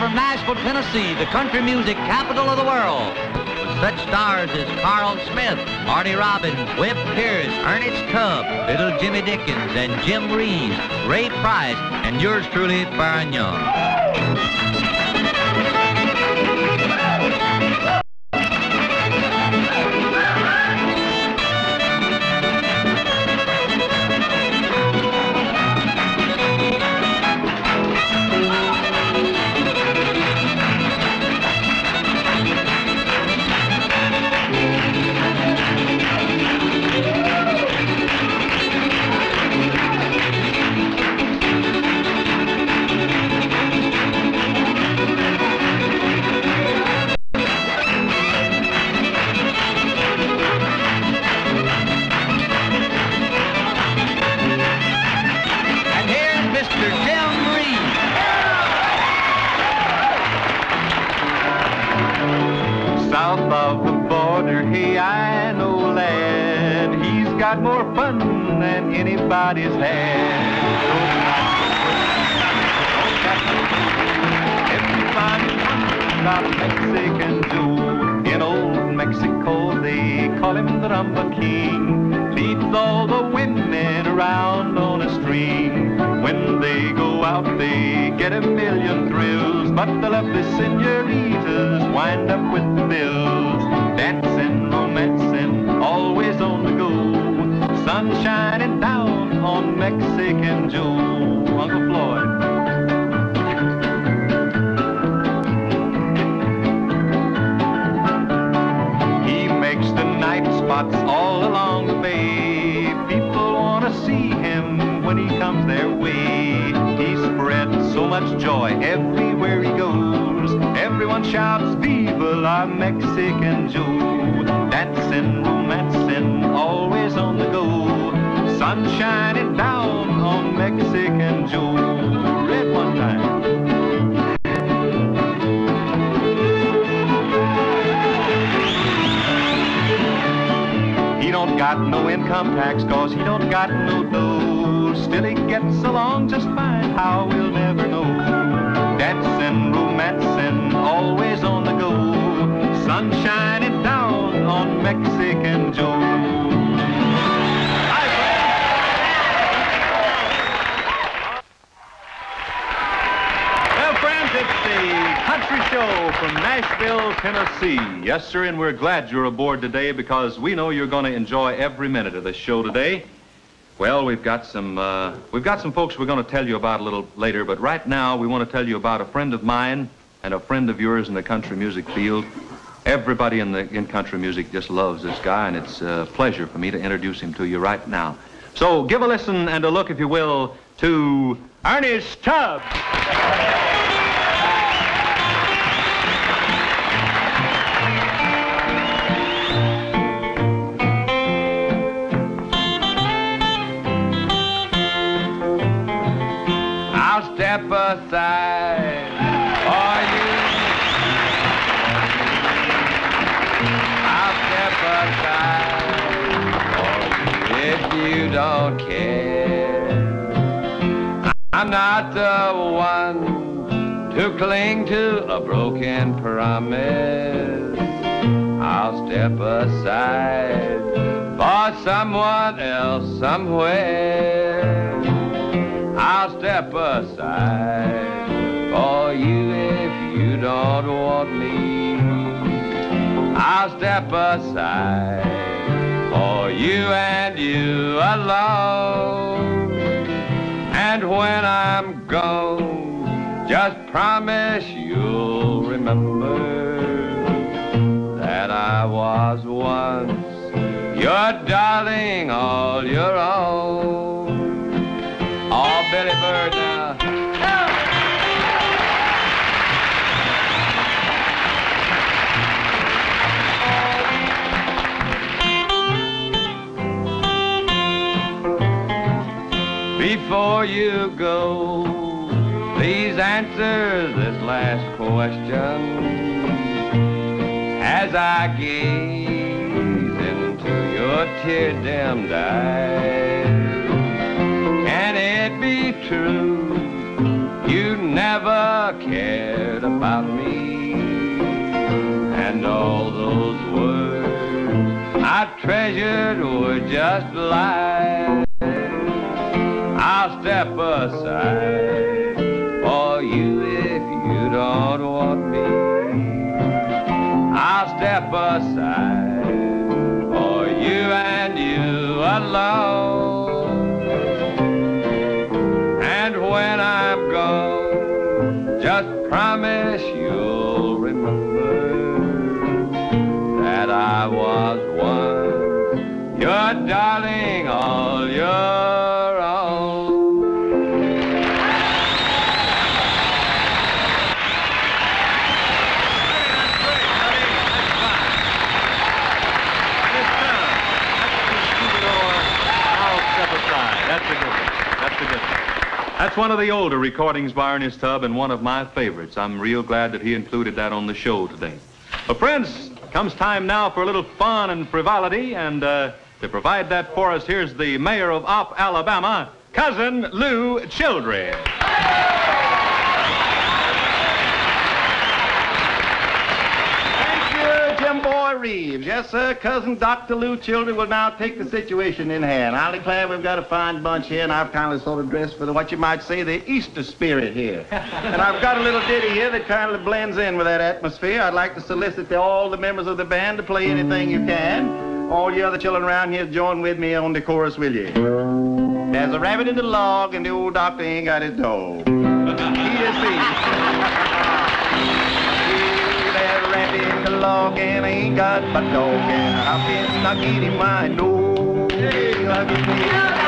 from Nashville, Tennessee, the country music capital of the world. With such stars as Carl Smith, Marty Robbins, Whip Pierce, Ernest Tubb, Little Jimmy Dickens, and Jim Reeves, Ray Price, and yours truly, Baron Young. South of the border, hey, I know lad, he's got more fun than anybody's had. Everybody wonders about Mexican Joe. In old Mexico, they call him the Rumba King. Leads all the women around on a string. When they go out, they get a million thrills, but the lovely senoritas wind up with the bills. Dancing, romancing, always on the go. Sun shining down on Mexican Joe. Uncle Floyd. He makes the night spots all along the bay. People want to see him when he comes their way. He spreads so much joy everywhere he goes. Everyone shouts, "Viva la Mexican Joe!" Dancing, romancing, always on the go. Sun shining down on Mexican Joe. Red one time. He don't got no income tax, cause he don't got no dough. Still he gets along just fine, how we'll never know. Dancing, romancing, always on the go. Sun shining down on Mexican Joe. Well, friends, it's the Country Show from Nashville, Tennessee. Yes, sir, and we're glad you're aboard today because we know you're going to enjoy every minute of this show today. Well, we've got some folks we're going to tell you about a little later, but right now we want to tell you about a friend of mine and a friend of yours in the country music field. Everybody in country music just loves this guy, and it's a pleasure for me to introduce him to you right now. So give a listen and a look, if you will, to Ernest Tubb. I'll step aside for you. I'll step aside for you if you don't care. I'm not the one to cling to a broken promise. I'll step aside for someone else somewhere. I'll step aside for you if you don't want me. I'll step aside for you and you alone. And when I'm gone, just promise you'll remember that I was once your darling, all your own. Oh, Billy Bird now. Before you go, please answer this last question. As I gaze into your tear-dimmed eyes, can it be true you never never cared about me. And all those words I treasured were just lies. I'll step aside for you if you don't want me. I'll step aside for you and you alone. And when I'm gone, just promise you'll remember that I was once your darling, all your own. That's a good one. That's a good one. That's one of the older recordings by Ernest Tubb and one of my favorites. I'm real glad that he included that on the show today. Well, friends, comes time now for a little fun and frivolity, and to provide that for us, here's the mayor of Op, Alabama, Cousin Lou Childress. Reeves. Yes, sir. Cousin Dr. Lou Childress will now take the situation in hand. I'll declare we've got a fine bunch here, and I've kind of sort of dressed for what you might say the Easter spirit here. And I've got a little ditty here that kind of blends in with that atmosphere. I'd like to solicit all the members of the band to play anything you can. All you other children around here join with me on the chorus, will you? There's a rabbit in the log, and the old doctor ain't got his dog. In the log and I ain't got my dog and how can I get him my nose? Hey, I get me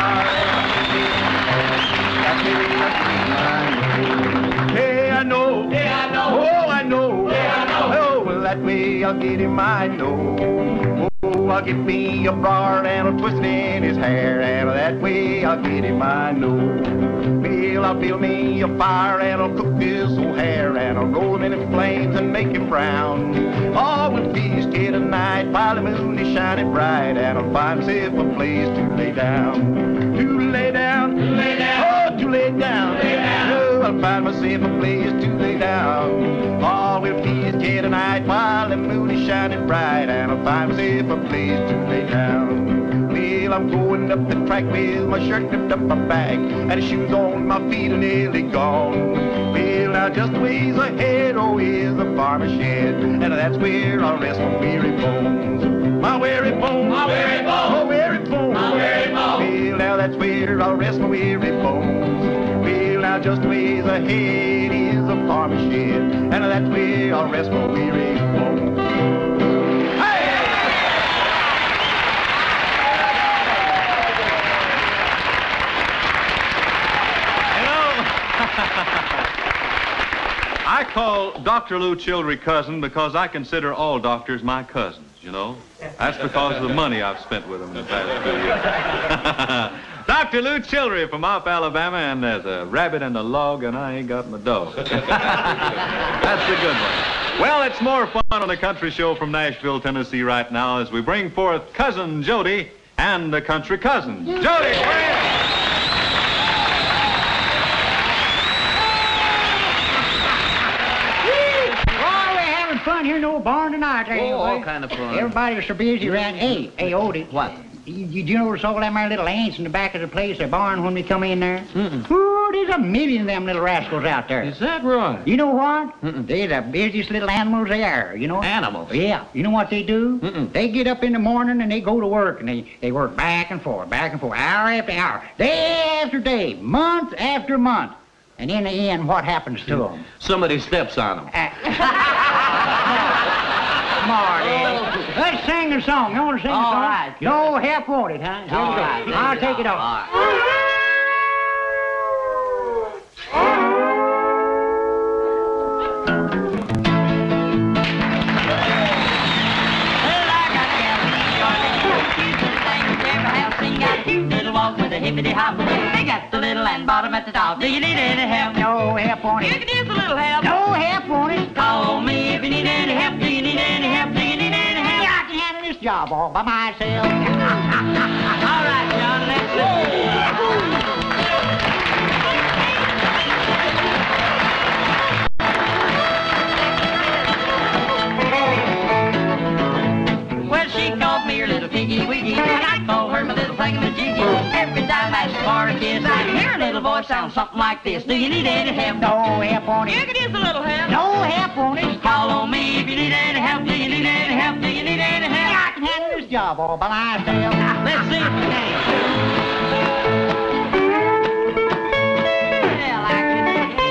Hey, I know. Hey, I know. Oh, I know. Hey, I know. Oh, well, that way I'll get him my nose. Oh, I'll get me a bar and I'll twist in his hair, and that way I'll get him my nose. Well, I'll build me a fire and I'll cook this old hair, and I'll roll him in the flames and make him brown. Oh, we'll feast here tonight while the moon is shining bright, and I'll find myself a place to lay down. To lay down, to lay down, oh, to lay down, lay down. Oh, I'll find myself a place to lay down. Oh, we'll feast here tonight while the moon is shining bright, and I'll find myself a place to lay down. Well, I'm going up the track with my shirt zipped up my back and the shoes on my feet are nearly gone. Well, now just a ways ahead, oh, is a farmer's shed, and that's where I'll rest my weary bones. My weary bones, my weary bones, my weary bones, my weary bones. Well, now that's where I'll rest my weary bones. Well, now just a ways ahead is a farmer's shed, and that's where I'll rest my weary bones. I call Dr. Lou Childress cousin because I consider all doctors my cousins, you know. That's because of the money I've spent with them in the past 2 years. Dr. Lou Childress from Op, Alabama, and there's a rabbit in the log and I ain't got my dog. That's a good one. Well, it's more fun on the country show from Nashville, Tennessee right now as we bring forth Cousin Jody and the Country Cousins. Jody, friend! Fun here in the old barn tonight. Oh, all kind of fun. Everybody's so busy around. Hey, Odie. What? You notice all them there little ants in the back of the place, their barn, when we come in there? Ooh, there's a million of them little rascals out there. Is that right? You know what? They're the busiest little animals they are, you know? Animals? Yeah. You know what they do? They get up in the morning and they go to work, and they work back and forth, hour after hour, day after day, month after month. And in the end, what happens to them? Somebody steps on them. Marty, let's sing a song. You want to sing a song? All right. No help wanted, huh? Here we go. Right. I'll take it off. Hippity-hop, they got the little and bottom at the top. Do you need any help? No help on You it. could use a little help. No help on it. Call me if you need any help. Do you need any help? Do you need any help? I can handle this job all by myself. All right, John, let's listen. this. I can hear a little voice sound something like this. Do you need any help? No help on You it. could use a little help. No help on it. Call on me if you need any help. Do you need any help? Do you need any help? I can handle this job all by myself. Let's see if you can. Well, I can.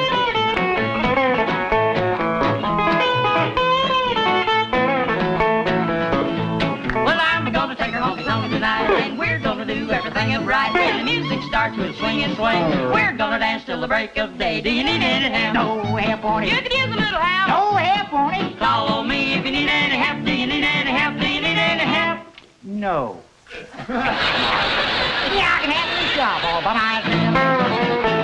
Well, I'm gonna take her honky tonk tonight, and we're gonna do everything upright. When the music starts, we'll swing and swing. We're gonna dance till the break of day. Do you need any help? No help on You it. could use a little help. No help on it. Call on me if you need any help. Do you need any help? Do you need any help? No. Yeah, I can handle this job all by myself.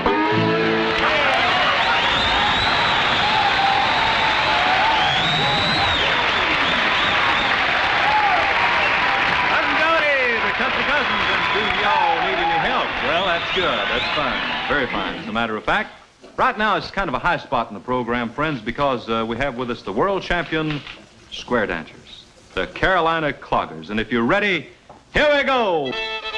Cousin Jody, the Country Cousins, and do y'all need any help? Well, that's good. That's fine. Very fine, as a matter of fact. Right now, it's kind of a high spot in the program, friends, because we have with us the world champion square dancers, the Carolina Cloggers. And if you're ready, here we go.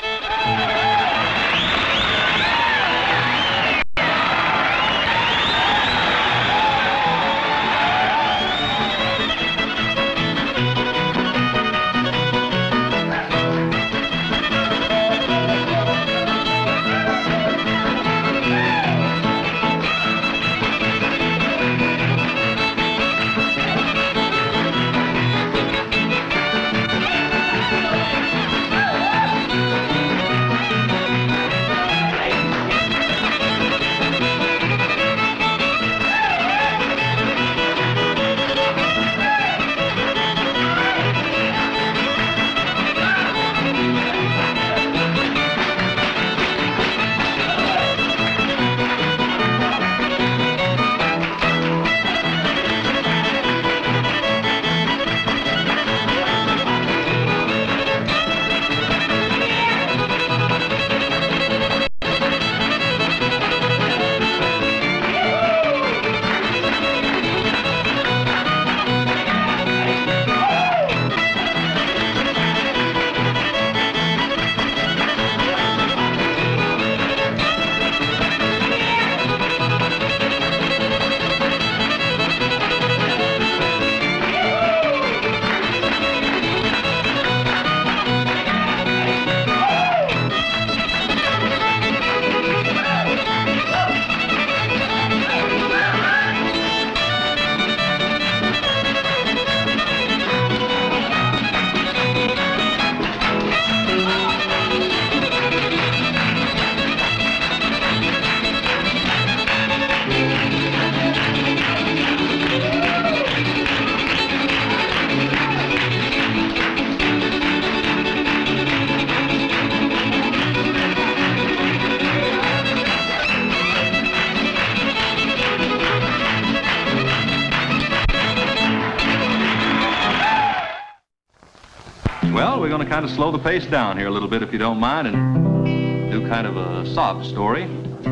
Well, we're going to kind of slow the pace down here a little bit, if you don't mind, and do kind of a sob story.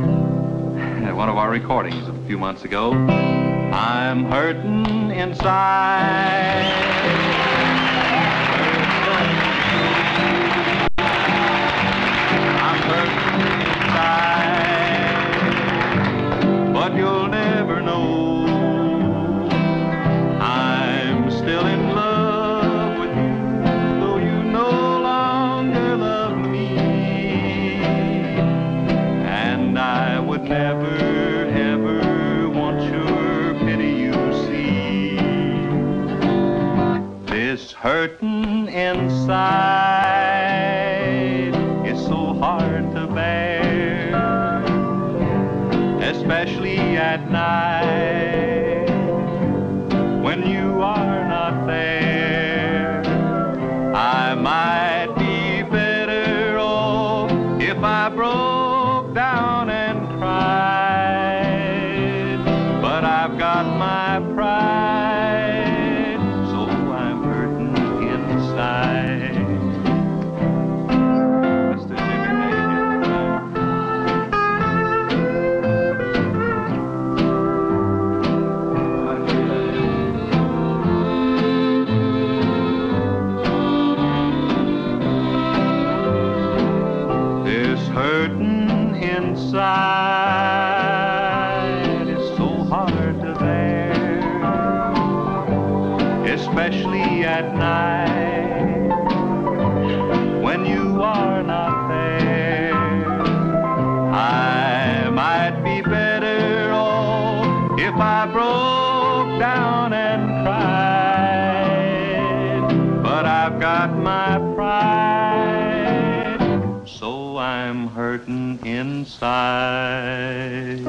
At one of our recordings a few months ago. I'm hurting inside. I'm hurting inside, but you'll never know. I'm still in love with you, though you no longer love me. And I would never, ever want your pity, you see. This hurting inside is so hard to bear, especially at night when you are not there. I might be better off if I broke down and cried, but I've got my pride, so I'm hurting inside. Mr. Jimmy Napier. inside is so hard to bear, especially at night when you are not there. I might be better off if I broke down and cried, but I've got my pride, so I'm hurting inside.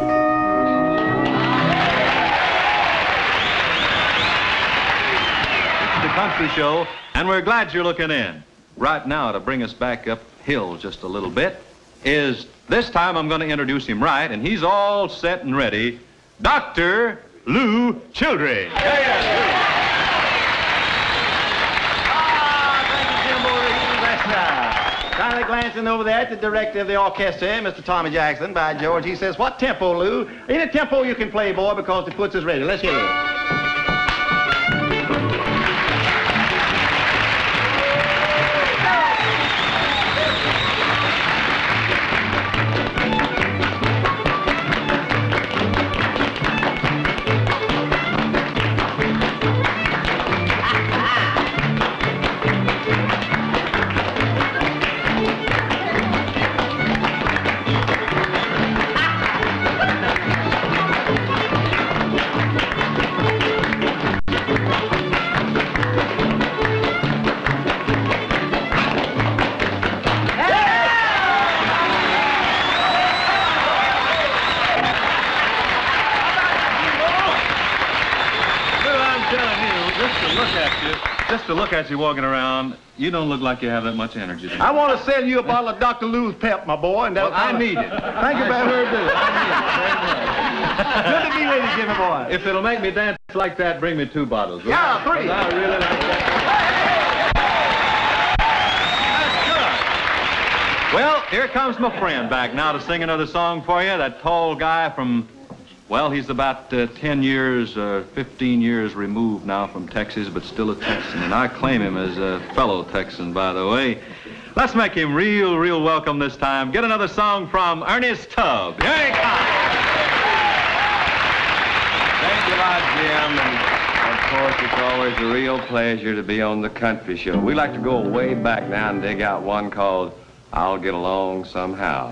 It's the Country Show, and we're glad you're looking in. Right now, to bring us back uphill just a little bit, is this time I'm going to introduce him right, and he's all set and ready, Dr. Lou Childress. Finally glancing over there at the director of the orchestra, Mr. Tommy Jackson, by George, he says, what tempo, Lou? Any tempo you can play, boy, because the puts us ready. Let's hear it. Just to look at you walking around, you don't look like you have that much energy. I want to sell you a bottle of Dr. Lou's Pep, my boy, and Well, I need it. Thank you very much. Good to be with you, Jimmy boy. If it'll make me dance like that, bring me 2 bottles. Yeah, 3. I really like that. That's good. Well, here comes my friend back now to sing another song for you. That tall guy from, well, he's about 10 years, 15 years removed now from Texas, but still a Texan. And I claim him as a fellow Texan, by the way. Let's make him real welcome this time. Get another song from Ernest Tubb. Here he comes. Thank you a lot, Jim. And of course, it's always a real pleasure to be on the Country Show. We like to go way back now and dig out one called I'll Get Along Somehow.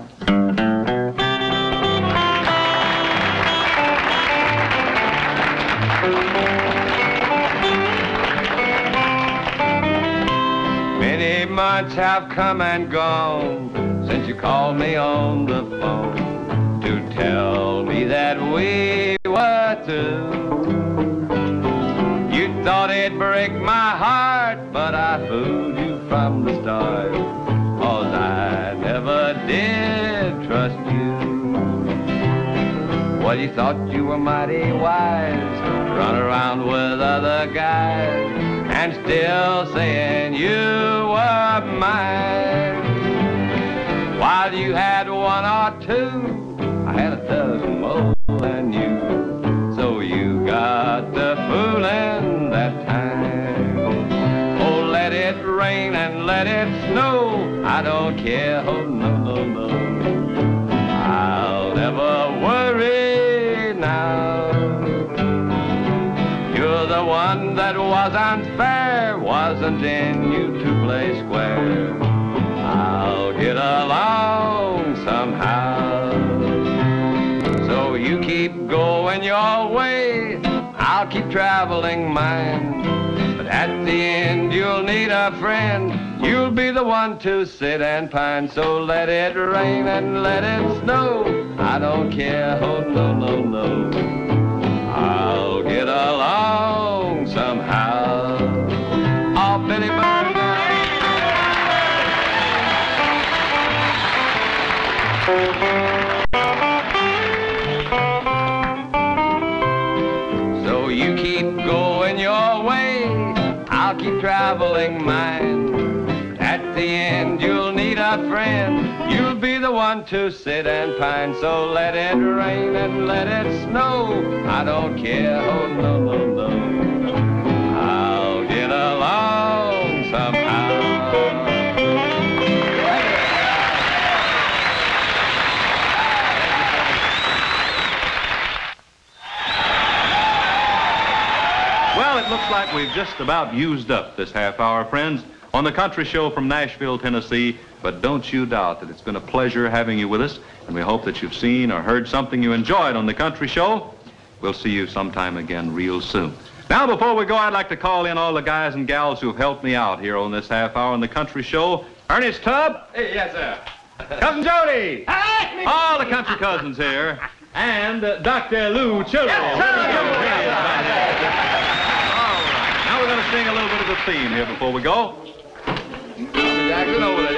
Many months have come and gone since you called me on the phone to tell me that we were through. You thought it'd break my heart, but I fooled you from the start, 'cause I never did trust you. Well, you thought you were mighty wise, run around with other guys, and still saying you were mine. While you had 1 or 2, I had a dozen more than you. So you got the fooling that time. Oh, let it rain and let it snow, I don't care, oh no, no, no. I'll never worry now. You're the one that wasn't fair, wasn't in you to play square. I'll get along somehow. So you keep going your way, I'll keep traveling mine. But at the end you'll need a friend, you'll be the one to sit and pine. So let it rain and let it snow, I don't care, oh no, no, no. I'll get along somehow. Oh, Billy Bird. So you keep going your way, I'll keep traveling mine. At the end you'll need a friend, you'll be the one to sit and pine. So let it rain and let it snow, I don't care, oh no, no, no. I'll get along somehow. like we've just about used up this half hour, friends, on the Country Show from Nashville, Tennessee. But don't you doubt that it's been a pleasure having you with us, and we hope that you've seen or heard something you enjoyed on the Country Show. We'll see you sometime again real soon. Now, before we go, I'd like to call in all the guys and gals who have helped me out here on this half hour on the Country Show. Ernest Tubb. Hey, yes, sir. Cousin Jody. All the country cousins here. And Dr. Lou Children. All right. Now we're going to sing a little bit of the theme here before we go. Jackson over there.